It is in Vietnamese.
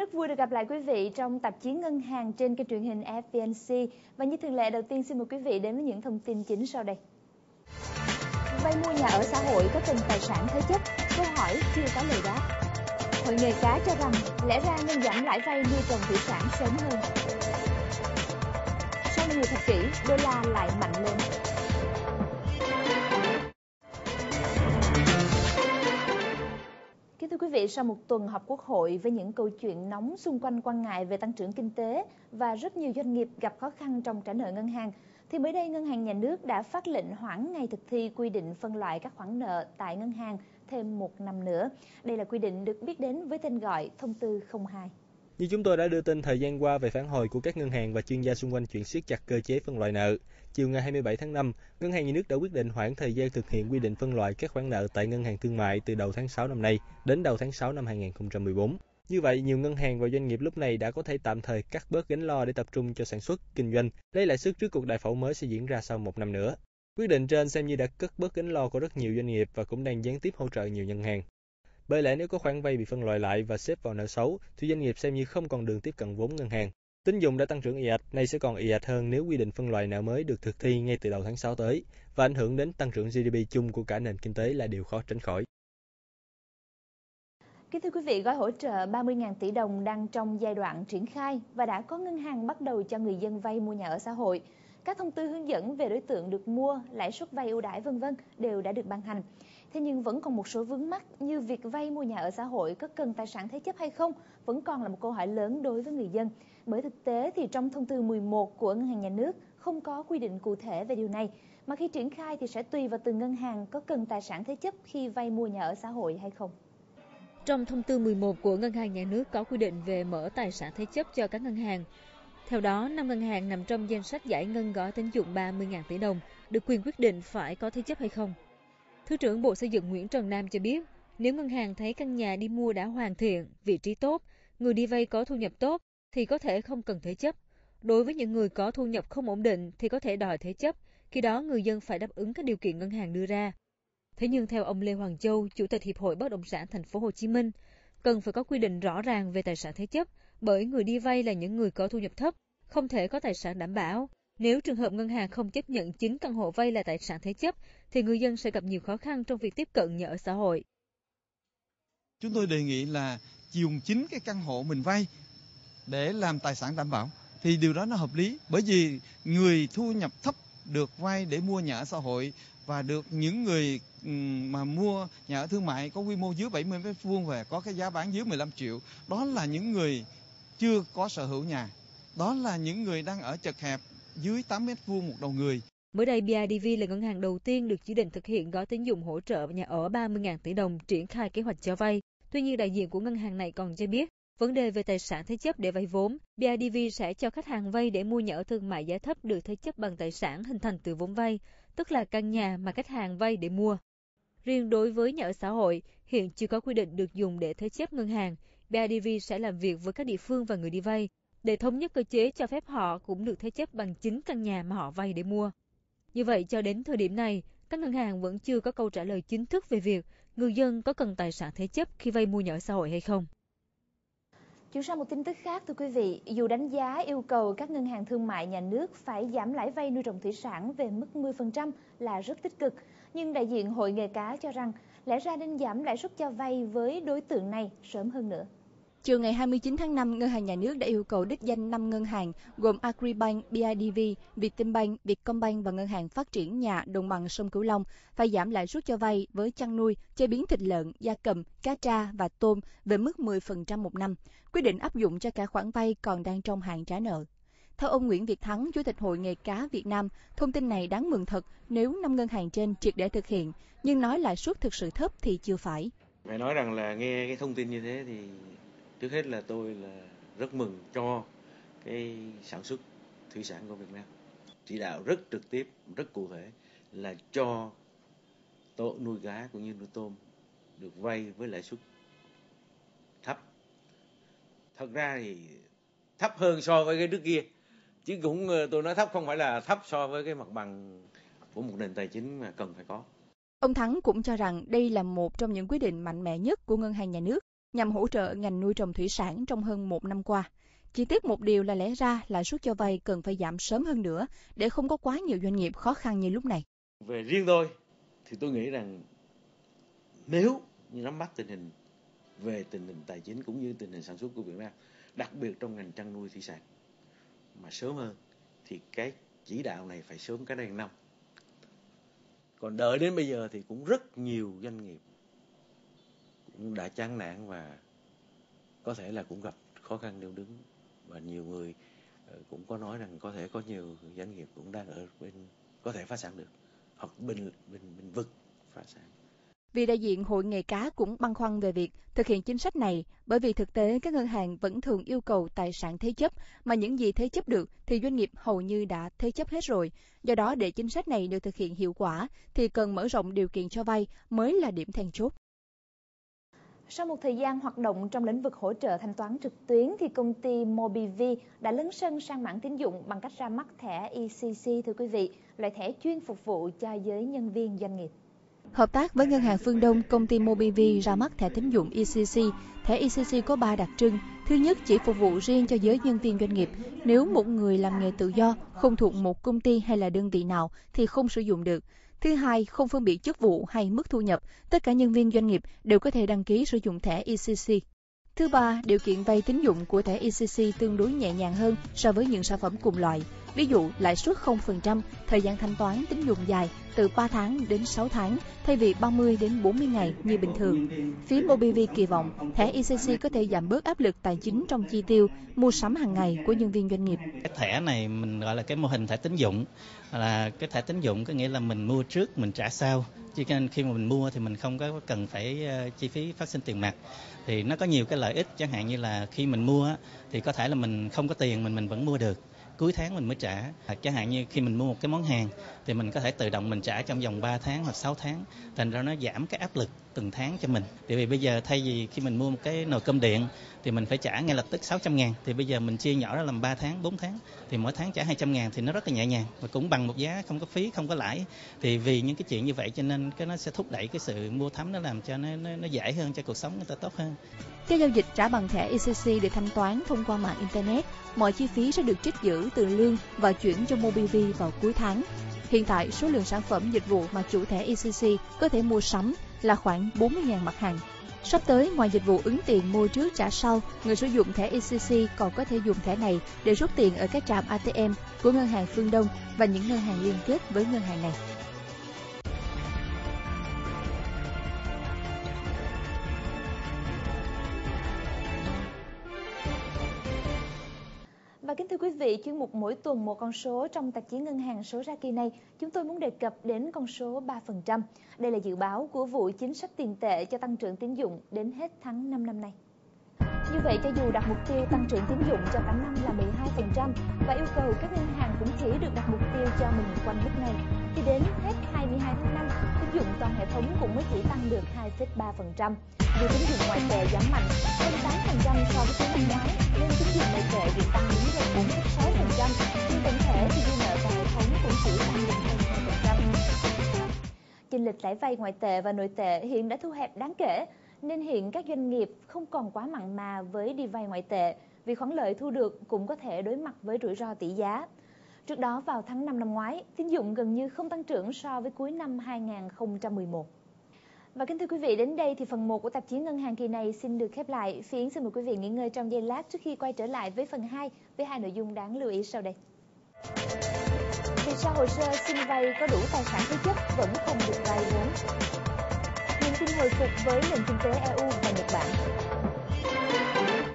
Rất vui được gặp lại quý vị trong tạp chí Ngân hàng trên kênh truyền hình FVNC. Và như thường lệ, đầu tiên xin mời quý vị đến với những thông tin chính sau đây. Vay mua nhà ở xã hội có cần tài sản thế chấp? Câu hỏi chưa có lời đáp. Hội nghề cá cho rằng lẽ ra nên giảm lãi vay nuôi trồng thủy sản sớm hơn. Sau nhiều thập kỷ, đô la lại mạnh lên. Kính thưa quý vị, sau một tuần họp Quốc hội với những câu chuyện nóng xung quanh quan ngại về tăng trưởng kinh tế và rất nhiều doanh nghiệp gặp khó khăn trong trả nợ ngân hàng, thì mới đây Ngân hàng Nhà nước đã phát lệnh hoãn ngày thực thi quy định phân loại các khoản nợ tại ngân hàng thêm một năm nữa. Đây là quy định được biết đến với tên gọi Thông tư 02. Như chúng tôi đã đưa tin thời gian qua về phản hồi của các ngân hàng và chuyên gia xung quanh chuyện siết chặt cơ chế phân loại nợ, chiều ngày 27 tháng 5, Ngân hàng Nhà nước đã quyết định hoãn thời gian thực hiện quy định phân loại các khoản nợ tại ngân hàng thương mại từ đầu tháng 6 năm nay đến đầu tháng 6 năm 2014. Như vậy, nhiều ngân hàng và doanh nghiệp lúc này đã có thể tạm thời cắt bớt gánh lo để tập trung cho sản xuất, kinh doanh, lấy lại sức trước cuộc đại phẫu mới sẽ diễn ra sau một năm nữa. Quyết định trên xem như đã cắt bớt gánh lo của rất nhiều doanh nghiệp và cũng đang gián tiếp hỗ trợ nhiều ngân hàng. Bởi lẽ nếu có khoản vay bị phân loại lại và xếp vào nợ xấu, thì doanh nghiệp xem như không còn đường tiếp cận vốn ngân hàng. Tín dụng đã tăng trưởng ì ạch, nay sẽ còn ì ạch hơn nếu quy định phân loại nợ mới được thực thi ngay từ đầu tháng 6 tới, và ảnh hưởng đến tăng trưởng GDP chung của cả nền kinh tế là điều khó tránh khỏi. Kính thưa quý vị, gói hỗ trợ 30.000 tỷ đồng đang trong giai đoạn triển khai và đã có ngân hàng bắt đầu cho người dân vay mua nhà ở xã hội. Các thông tư hướng dẫn về đối tượng được mua, lãi suất vay ưu đãi v.v. đều đã được ban hành. Thế nhưng vẫn còn một số vướng mắc như việc vay mua nhà ở xã hội có cần tài sản thế chấp hay không vẫn còn là một câu hỏi lớn đối với người dân. Bởi thực tế thì trong thông tư 11 của Ngân hàng Nhà nước không có quy định cụ thể về điều này, mà khi triển khai thì sẽ tùy vào từng ngân hàng có cần tài sản thế chấp khi vay mua nhà ở xã hội hay không. Trong thông tư 11 của Ngân hàng Nhà nước có quy định về mở tài sản thế chấp cho các ngân hàng. Theo đó, 5 ngân hàng nằm trong danh sách giải ngân gói tín dụng 30.000 tỷ đồng được quyền quyết định phải có thế chấp hay không. Thứ trưởng Bộ Xây dựng Nguyễn Trần Nam cho biết, nếu ngân hàng thấy căn nhà đi mua đã hoàn thiện, vị trí tốt, người đi vay có thu nhập tốt, thì có thể không cần thế chấp. Đối với những người có thu nhập không ổn định thì có thể đòi thế chấp, khi đó người dân phải đáp ứng các điều kiện ngân hàng đưa ra. Thế nhưng theo ông Lê Hoàng Châu, Chủ tịch Hiệp hội Bất động sản Thành phố Hồ Chí Minh, cần phải có quy định rõ ràng về tài sản thế chấp, bởi người đi vay là những người có thu nhập thấp, không thể có tài sản đảm bảo. Nếu trường hợp ngân hàng không chấp nhận chính căn hộ vay là tài sản thế chấp, thì người dân sẽ gặp nhiều khó khăn trong việc tiếp cận nhà ở xã hội. Chúng tôi đề nghị là dùng chính cái căn hộ mình vay để làm tài sản đảm bảo, thì điều đó nó hợp lý. Bởi vì người thu nhập thấp được vay để mua nhà ở xã hội và được những người mà mua nhà ở thương mại có quy mô dưới 70 m² và có cái giá bán dưới 15 triệu, đó là những người chưa có sở hữu nhà. Đó là những người đang ở chật hẹp dưới 8 m² một đầu người. Mới đây, BIDV là ngân hàng đầu tiên được chỉ định thực hiện gói tín dụng hỗ trợ nhà ở 30.000 tỷ đồng triển khai kế hoạch cho vay. Tuy nhiên, đại diện của ngân hàng này còn cho biết, vấn đề về tài sản thế chấp để vay vốn, BIDV sẽ cho khách hàng vay để mua nhà ở thương mại giá thấp được thế chấp bằng tài sản hình thành từ vốn vay, tức là căn nhà mà khách hàng vay để mua. Riêng đối với nhà ở xã hội, hiện chưa có quy định được dùng để thế chấp ngân hàng. BIDV sẽ làm việc với các địa phương và người đi vay để thống nhất cơ chế cho phép họ cũng được thế chấp bằng chính căn nhà mà họ vay để mua. Như vậy, cho đến thời điểm này, các ngân hàng vẫn chưa có câu trả lời chính thức về việc người dân có cần tài sản thế chấp khi vay mua nhà ở xã hội hay không. Chuyển sang một tin tức khác, thưa quý vị, dù đánh giá yêu cầu các ngân hàng thương mại nhà nước phải giảm lãi vay nuôi trồng thủy sản về mức 10% là rất tích cực, nhưng đại diện Hội nghề cá cho rằng lẽ ra nên giảm lãi suất cho vay với đối tượng này sớm hơn nữa. Chiều ngày 29 tháng 5, Ngân hàng Nhà nước đã yêu cầu đích danh 5 ngân hàng gồm Agribank, BIDV, Vietinbank, Vietcombank và Ngân hàng Phát triển Nhà Đồng bằng sông Cửu Long phải giảm lãi suất cho vay với chăn nuôi, chế biến thịt lợn, gia cầm, cá tra và tôm về mức 10% một năm. Quyết định áp dụng cho cả khoản vay còn đang trong hạn trả nợ. Theo ông Nguyễn Việt Thắng, Chủ tịch Hội nghề cá Việt Nam, thông tin này đáng mừng thật nếu 5 ngân hàng trên triệt để thực hiện, nhưng nói lãi suất thực sự thấp thì chưa phải. Phải nói rằng là nghe cái thông tin như thế thì trước hết là tôi là rất mừng cho cái sản xuất thủy sản của Việt Nam. Chỉ đạo rất trực tiếp, rất cụ thể là cho nuôi cá cũng như nuôi tôm được vay với lãi suất thấp. Thật ra thì thấp hơn so với cái trước kia, chứ cũng tôi nói thấp không phải là thấp so với cái mặt bằng của một nền tài chính mà cần phải có. Ông Thắng cũng cho rằng đây là một trong những quyết định mạnh mẽ nhất của Ngân hàng Nhà nước nhằm hỗ trợ ngành nuôi trồng thủy sản trong hơn 1 năm qua. Chỉ tiếc một điều là lẽ ra lãi suất cho vay cần phải giảm sớm hơn nữa để không có quá nhiều doanh nghiệp khó khăn như lúc này. Về riêng tôi thì tôi nghĩ rằng nếu như nắm bắt tình hình về tình hình tài chính cũng như tình hình sản xuất của Việt Nam, đặc biệt trong ngành chăn nuôi thủy sản mà sớm hơn thì cái chỉ đạo này phải sớm cái đây năm. Còn đợi đến bây giờ thì cũng rất nhiều doanh nghiệp cũng đã chán nản và có thể là cũng gặp khó khăn điêu đứng, và nhiều người cũng có nói rằng có thể có nhiều doanh nghiệp cũng đang ở bên có thể phá sản được hoặc bình vực phá sản. Vì đại diện Hội nghề cá cũng băn khoăn về việc thực hiện chính sách này, bởi vì thực tế các ngân hàng vẫn thường yêu cầu tài sản thế chấp, mà những gì thế chấp được thì doanh nghiệp hầu như đã thế chấp hết rồi. Do đó, để chính sách này được thực hiện hiệu quả thì cần mở rộng điều kiện cho vay mới là điểm then chốt. Sau một thời gian hoạt động trong lĩnh vực hỗ trợ thanh toán trực tuyến thì công ty Mobivi đã lấn sân sang mảng tín dụng bằng cách ra mắt thẻ ECC, thưa quý vị, loại thẻ chuyên phục vụ cho giới nhân viên doanh nghiệp. Hợp tác với Ngân hàng Phương Đông, công ty Mobivi ra mắt thẻ tín dụng ECC. Thẻ ECC có 3 đặc trưng. Thứ nhất, chỉ phục vụ riêng cho giới nhân viên doanh nghiệp. Nếu một người làm nghề tự do, không thuộc một công ty hay là đơn vị nào thì không sử dụng được. Thứ hai, không phân biệt chức vụ hay mức thu nhập. Tất cả nhân viên doanh nghiệp đều có thể đăng ký sử dụng thẻ ECC. Thứ ba, điều kiện vay tín dụng của thẻ ECC tương đối nhẹ nhàng hơn so với những sản phẩm cùng loại. Ví dụ, lãi suất 0%, thời gian thanh toán tín dụng dài từ 3 tháng đến 6 tháng thay vì 30 đến 40 ngày như bình thường. Phía Mobivi kỳ vọng thẻ ECC có thể giảm bớt áp lực tài chính trong chi tiêu, mua sắm hàng ngày của nhân viên doanh nghiệp. Cái thẻ này mình gọi là cái mô hình thẻ tín dụng, là cái thẻ tín dụng có nghĩa là mình mua trước mình trả sau. Cho nên khi mà mình mua thì mình không có cần phải chi phí phát sinh tiền mặt. Thì nó có nhiều cái lợi ích, chẳng hạn như là khi mình mua thì có thể là mình không có tiền mình vẫn mua được. Cuối tháng mình mới trả. Chẳng hạn như khi mình mua một cái món hàng thì mình có thể tự động mình trả trong vòng 3 tháng hoặc 6 tháng. Thành ra nó giảm cái áp lực từng tháng cho mình. Tại vì bây giờ thay vì khi mình mua một cái nồi cơm điện thì mình phải trả ngay lập tức 600.000. Thì bây giờ mình chia nhỏ ra làm 3 tháng, 4 tháng. Thì mỗi tháng trả 200.000 thì nó rất là nhẹ nhàng. Và cũng bằng một giá, không có phí, không có lãi. Thì vì những cái chuyện như vậy cho nên cái nó sẽ thúc đẩy cái sự mua sắm, nó làm cho nó dễ hơn cho cuộc sống người ta tốt hơn. Các giao dịch trả bằng thẻ ECC được thanh toán thông qua mạng Internet. Mọi chi phí sẽ được trích giữ từ lương và chuyển cho Mobivi vào cuối tháng. Hiện tại, số lượng sản phẩm dịch vụ mà chủ thẻ ECC có thể mua sắm là khoảng 40.000 mặt hàng. Sắp tới, ngoài dịch vụ ứng tiền mua trước trả sau, người sử dụng thẻ ECC còn có thể dùng thẻ này để rút tiền ở các trạm ATM của Ngân hàng Phương Đông và những ngân hàng liên kết với ngân hàng này. Và kính thưa quý vị, chuyên mục mỗi tuần một con số trong tạp chí Ngân hàng số ra kỳ này, chúng tôi muốn đề cập đến con số 3%. Đây là dự báo của vụ chính sách tiền tệ cho tăng trưởng tín dụng đến hết tháng 5 năm nay. Như vậy, cho dù đặt mục tiêu tăng trưởng tín dụng cho cả năm là 12% và yêu cầu các ngân hàng cũng chỉ được đặt mục tiêu cho mình quanh mức này, thì đến hết 22 tháng 5, tín dụng toàn hệ thống cũng mới chỉ tăng được 2,3%. Vì tín dụng ngoại tệ giảm mạnh hơn 8% so với tháng năm ngoái, nên tín dụng nội tệ bị tăng đến gần 4,6%, nhưng tổng thể thì dư nợ toàn hệ thống cũng chỉ tăng được hơn 2%. Chênh lệch lãi vay ngoại tệ và nội tệ hiện đã thu hẹp đáng kể, nên hiện các doanh nghiệp không còn quá mặn mà với đi vay ngoại tệ, vì khoản lợi thu được cũng có thể đối mặt với rủi ro tỷ giá. Trước đó, vào tháng 5 năm ngoái, tín dụng gần như không tăng trưởng so với cuối năm 2011. Và kính thưa quý vị, đến đây thì phần 1 của tạp chí Ngân hàng kỳ này xin được khép lại. Phi Yến xin mời quý vị nghỉ ngơi trong giây lát trước khi quay trở lại với phần 2 với 2 nội dung đáng lưu ý sau đây. Vì sao hồ sơ xin vay có đủ tài sản thế chấp vẫn không được vay vốn? Niềm tin hồi phục với nền kinh tế EU và Nhật Bản.